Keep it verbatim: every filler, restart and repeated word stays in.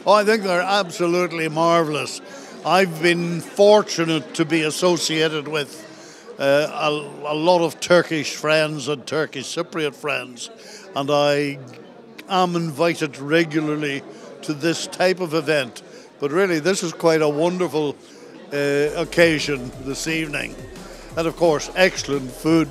Oh, I think they're absolutely marvellous. I've been fortunate to be associated with uh, a, a lot of Turkish friends and Turkish Cypriot friends, and I am invited regularly to this type of event. But really, this is quite a wonderful uh, occasion this evening. And of course, excellent food.